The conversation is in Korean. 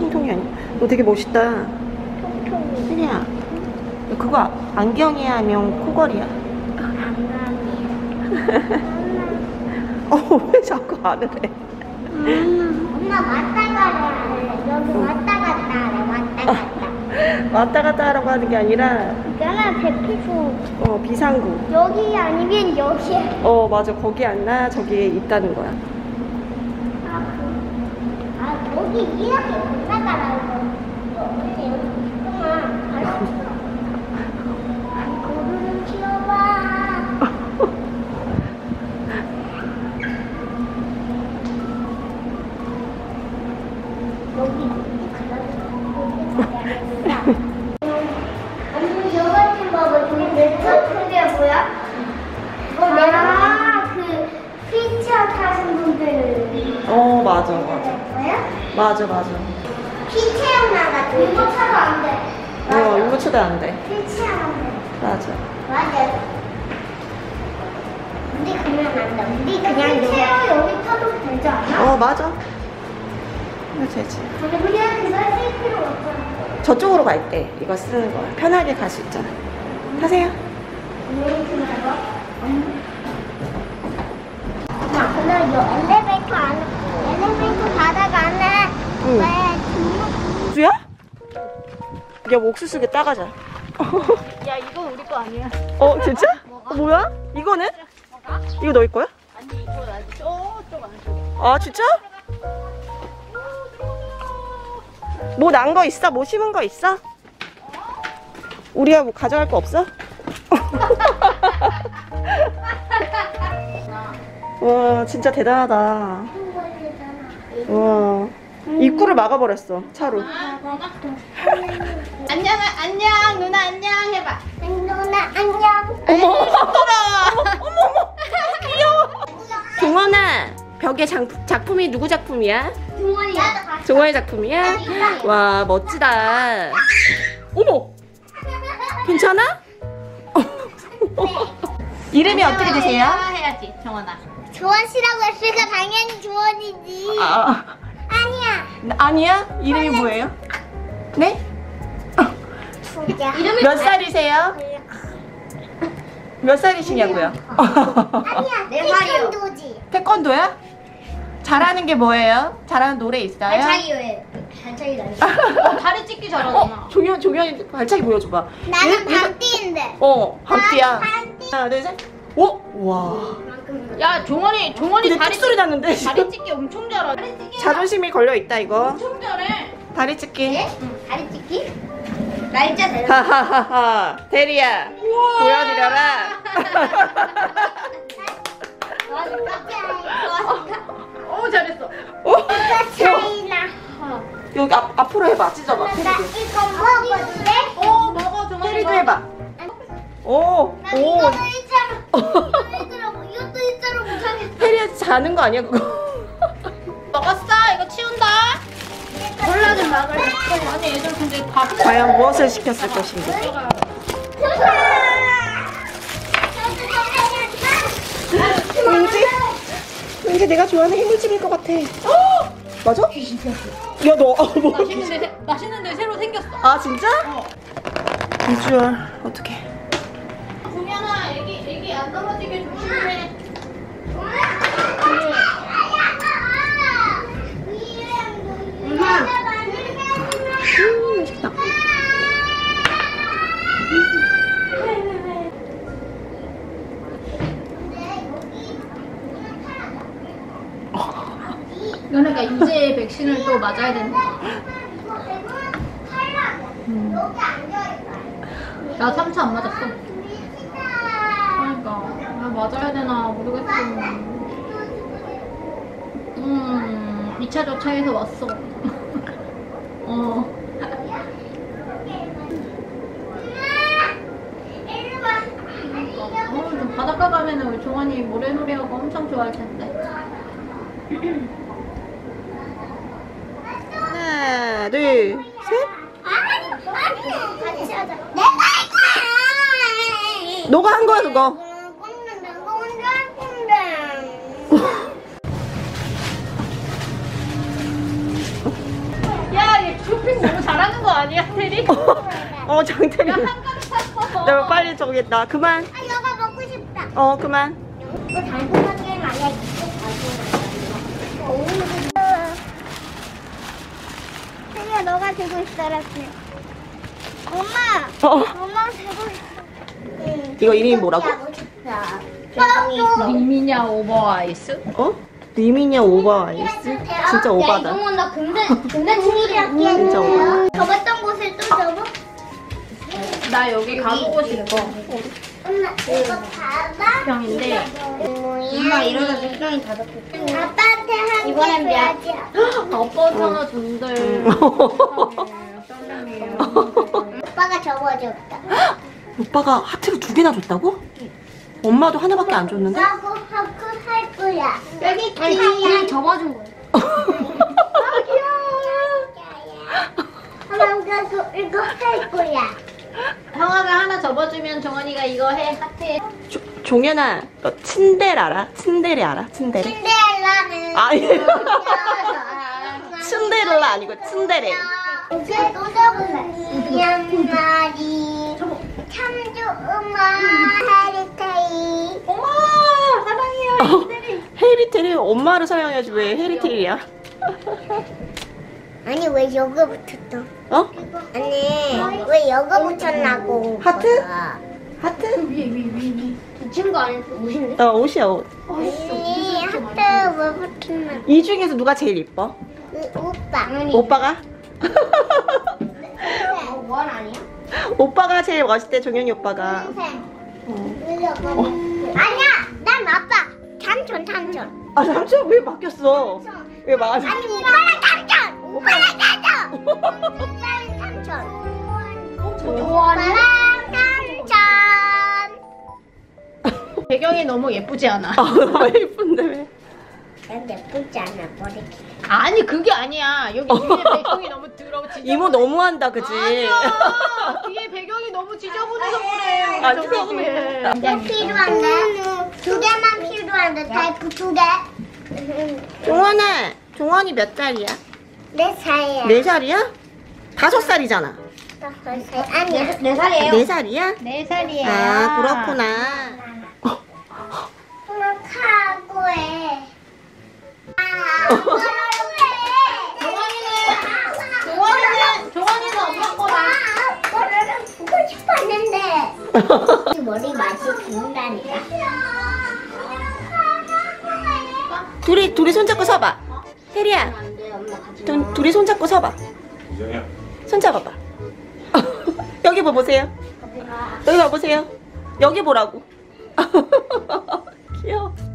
통통이 아니야. 너 되게 멋있다. 통통이. 혜리야, 그거 안경이야 아니면 코걸이야? 안경이야. 왜 자꾸 안 해? 엄마 왔다 가라. 여기 왔다 갔다 하래. 왔다 갔다. 왔다 갔다 하라고 하는 게 아니라 있잖아 대피소. 비상구. 여기 아니면 여기에. 맞아. 거기 안 나. 저기에 있다는 거야. 여기 이렇게 올라가라고. 여기 잠깐만. 고루 좀 키워봐. 여기 언니 저거 좀 봐봐. 저기 그게 뭐야? 그 휠체어 타신 분들. 맞아. 뭐야? 맞아. 휠체어 나가. 이거 타도 안 돼. 이거 쳐도 안 돼. 휠체어 안 돼. 맞아. 맞아. 우리 그냥 안 돼. 우리 그냥 휠체어 여기 타도 되지 않아? 맞아. 되지. 근데 우리한테 쓸 필요 없잖아. 저쪽으로 갈 때 이거 쓰는 거야. 편하게 갈 수 있잖아. 타세요. 이렇게 말고. 엄마, 근데 이 엘리베이터 바닥 안에 응. 왜 옥수야? 야, 옥수수게 따가자. 야, 이건 우리 거 아니야. 진짜? 뭐야? 이거는? 이거 너희 거야? 아니, 이거 아니, 저쪽 안쪽. 아, 진짜? 뭐 난 거 있어? 뭐 심은 거 있어? 우리가 뭐 가져갈 거 없어? 와, 진짜 대단하다. 와, 입구를 막아버렸어, 차로. 안녕, 누나 안녕 해봐. 누나 안녕. 어머, 귀여워. 동원아, 벽에 작품이 누구 작품이야? 주머니야. 종원이 작품이야? 와, 멋지다. 어머, 괜찮아? 이름이 어떻게 되세요? 해야지, 정원아. 주원 씨라고 했으니까 당연히 주원이지. 아니야. 아니야? 이름이 뭐예요? 네? 이름이 몇 살이세요? 몇 살이시냐고요? 아니야. 네 살이요. 태권도지. 태권도야? 잘하는 게 뭐예요? 잘하는 노래 있어요? 발차기요. 발차기 나. 다리 찢기 잘하잖아. 종현이 발차기 보여줘봐. 나는 밤띠인데. 밤띠야. 밤띠. 하나, 둘, 셋. 오! 와. 야, 종원이 근데 다리 뚝 소리 났는데. 다리 찢기 엄청 잘하. 다리 찢기 자존심이 걸려 있다 이거. 엄청 잘해. 다리 찢기. 응. 다리 찢기? 날짜 되는. 하하하하. 대리야. 보여드려라. 잘했어. 차이나. 여기 앞으로 해봐. 찢어봐. 나 테리도. 이거 먹어볼래? 먹어, 종원이. 테리도 해봐. 오. 나 이거는 일자로. 이것도 일자로 못하겠어. 테리야 자는 거 아니야 그거? 먹었어? 이거 치운다. 몰라 좀 막을래. 아니, 애들 근데 밥. 과연 무엇을 시켰을 것인가? 왠지 내가 좋아하는 해물찜일 것 같아. 맞아? 야 너 뭐? 맛있는데 새로 생겼어. 아 진짜? 비주얼 어떡해. 구면아, 애기 안 떨어지게 조심해. 맛있다. 그러니까 이제 백신을 또 맞아야 된다. 나 3차 안 맞았어. 그러니까 나 맞아야 되나 모르겠어. 2차 조차에서 왔어. 좀 바닷가 가면은 우리 종환이 모래놀이하고 엄청 좋아할 텐데. 하나 둘 셋. 같이 하자. 내가 할 거야. 너가 한 거야 그거. 꼰대 내가 혼자 할 건데. 야, 얘 아니야, 테리? 장태리. 한강 탔어. 나 빨리 저기겠다. 그만. 아, 이거 먹고 싶다. 그만. 이거 단순한 게임 아니야. 혜리야, 너가 들고 있어라. 엄마. 엄마 들고 있어. 이거 이름이 뭐라고? 미미냐 오버아이스? 리미냐 오버아이스? 진짜 오바다. 야, 이거 나 근데 친구랑 진짜 오바. 접었던 곳을 또 접어? 나 여기 가보고 싶어. 엄마, 이거 봐봐. 병인데. 엄마, 일어나 백종이 다 접혔어. 아빠한테 한개 줘야지. 아빠 전화 준대. 오빠가 접어줬다. 오빠가 하트를 2개나 줬다고? 엄마도 하나밖에 안 줬는데? 나고 하고 할 거야. 여기 그냥 접어준 거야. 엄마가 이거 할 거야. 형아가 하나 접어주면 정원이가 이거 해. 하트에. 종현아, 너 친데레 알아? 친데레 알아? 친데레? 신데렐라는 아니. 츤데렐라 아니고 츤데레. 이제 또 접은 양말이 참조 음악 해리테이. 엄마 사랑해요. 헤리테리 엄마를 사랑해야지 왜 헤리테리야? 아니 왜 여기 붙였어? 아니 왜 여기 붙였나고. 하트? 하트? 위. 붙인 거 아니야? 옷인데? 옷이야 옷. 아니 하트 왜 붙였나? 이 중에서 누가 제일 이뻐? 오빠. 오빠가? 원 아니야? 오빠가 제일 멋있대 종현이 오빠가. 아니야, 난 아빠. 삼촌. 삼촌 왜 바뀌었어? 왜 맞아? 아니 오빠랑 삼촌. 오빠랑 삼촌. 오빠랑 삼촌. 배경이 너무 예쁘지 않아? 너무 예쁜데 왜? 난 예쁘지 않아 머리. 아니 그게 아니야. 여기 뒤에 배경이 너무 더러워. 이모 너무한다 그지? 아니야. 뒤에 배경이 너무 지저분해서 그래. 아, 지저분해. 몇 필요한데? 2개만 필요한데 테이프 2개. 종원이 몇 살이야? 4살이야. 4살이야? 5살이잖아. 5살. 아니야. 4살이에요. 4살이야? 4살이에요. 아 그렇구나. 엄마 카고해. 종원이는 엄마 거다. 아빠를 보고 싶었는데 머리 맛이 죽는다니까. 둘이 손잡고 서봐. 혜리야, 안돼 엄마 같이. 둘이 손잡고 서봐. 이정이야. 손잡아봐. 여기 보세요. 여기 봐보세요. 여기 보라고. 귀여워.